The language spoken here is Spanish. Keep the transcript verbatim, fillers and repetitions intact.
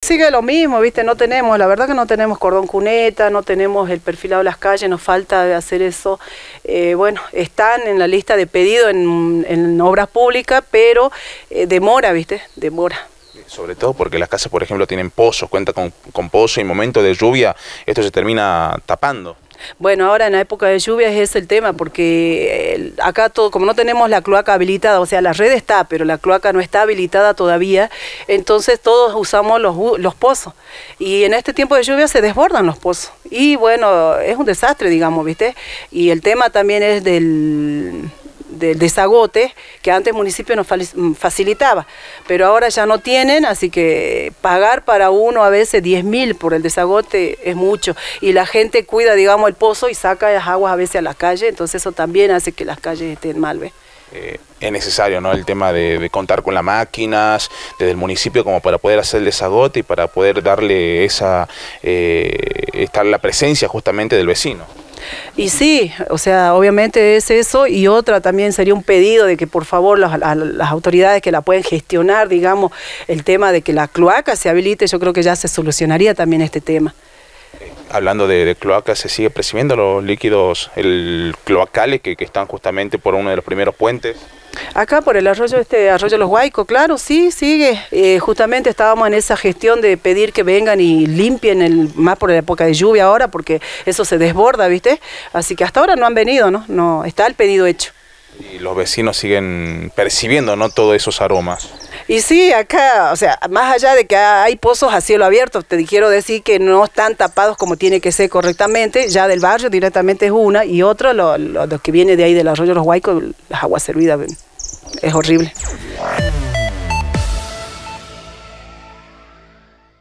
Sigue lo mismo, ¿viste? No tenemos, la verdad que no tenemos cordón cuneta, no tenemos el perfilado de las calles, nos falta hacer eso. Eh, bueno, están en la lista de pedido en, en obras públicas, pero eh, demora, ¿viste? Demora. Sobre todo porque las casas, por ejemplo, tienen pozos, cuenta con, con pozo y en momento de lluvia esto se termina tapando. Bueno, ahora en la época de lluvias es el tema, porque el, acá todo, como no tenemos la cloaca habilitada, o sea, la red está, pero la cloaca no está habilitada todavía, entonces todos usamos los, los pozos. Y en este tiempo de lluvia se desbordan los pozos. Y bueno, es un desastre, digamos, ¿viste? Y el tema también es del... del desagote, que antes el municipio nos facilitaba, pero ahora ya no tienen, así que pagar para uno a veces diez mil por el desagote es mucho, y la gente cuida, digamos, el pozo y saca las aguas a veces a la calle, entonces eso también hace que las calles estén mal, ¿ves? Eh, es necesario, ¿no?, el tema de, de contar con las máquinas desde el municipio como para poder hacer el desagote y para poder darle esa, eh, estar la presencia justamente del vecino. Y sí, o sea, obviamente es eso, y otra también sería un pedido de que por favor las, las autoridades que la pueden gestionar, digamos, el tema de que la cloaca se habilite, yo creo que ya se solucionaría también este tema. Eh, hablando de, de cloaca, ¿se sigue percibiendo los líquidos el cloacales que, que están justamente por uno de los primeros puentes? Acá por el arroyo, este arroyo Los Guaicos, claro, sí, sigue. Eh, justamente estábamos en esa gestión de pedir que vengan y limpien, el, más por la época de lluvia ahora, porque eso se desborda, ¿viste? Así que hasta ahora no han venido, ¿no? No, está el pedido hecho. Y los vecinos siguen percibiendo, ¿no?, todos esos aromas. Y sí, acá, o sea, más allá de que hay pozos a cielo abierto, te quiero decir que no están tapados como tiene que ser correctamente, ya del barrio directamente es una, y otro, lo, lo, lo que viene de ahí del arroyo Los Guaicos, las aguas servidas, es horrible.